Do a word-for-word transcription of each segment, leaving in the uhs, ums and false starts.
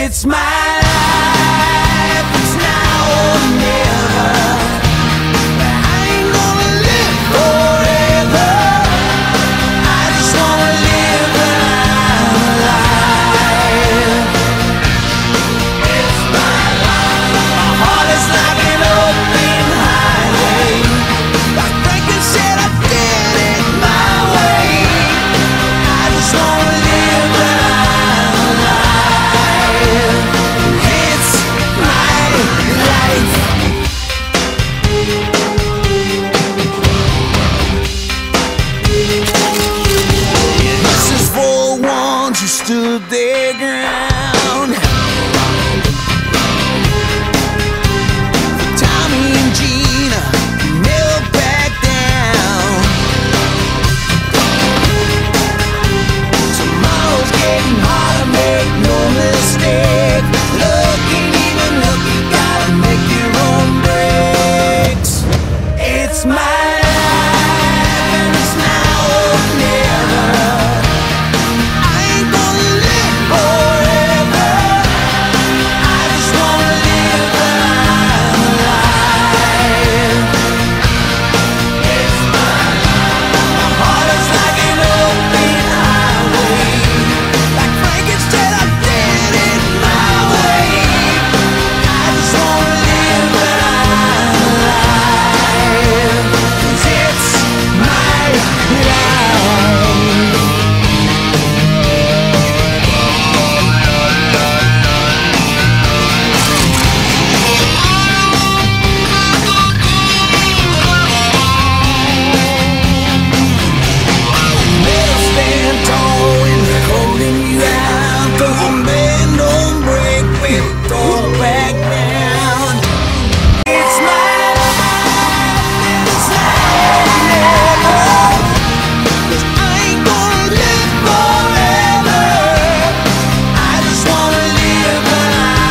It's my life, it's now or never. I ain't gonna live forever. I just wanna live my life. It's my life. My heart is like an open highway. Like Franklin said, I did it my way. I just wanna live my life. It's my life. This is for ones who stood their ground. For Tommy and Gina, who never back down. Tomorrow's getting harder, make no mistake. Look ain't even look, you gotta make your own breaks. It's my life and it's now or never. I ain't gonna live forever. I just wanna live my life. It's my life. My heart is like an open highway. Like Franklin said, I did it my way. I just wanna live my life. 'Cause it's my life. Never stand tall when they're holding you out. Don't bend, don't break, baby, don't back down. It's my life and it's now or never. 'Cause I ain't gonna live forever. I just wanna live my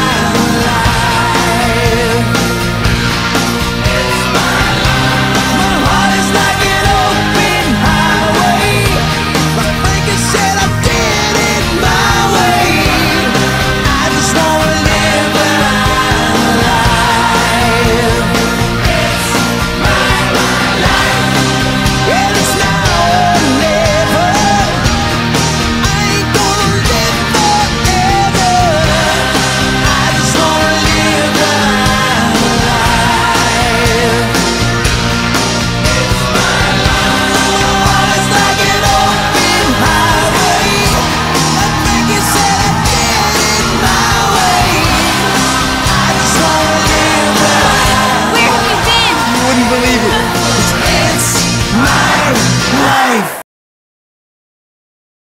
life. It's my life. My heart is like an open highway. Like Franklin said, I did it my way. I just wanna live my life. It's my life. And it's now or never. I ain't gonna live forever. I just wanna live my life. It's my life. My heart is like an open highway. Like Franklin said, I did it my way. I just wanna live my life. Where have you been? You wouldn't believe it. It's my life.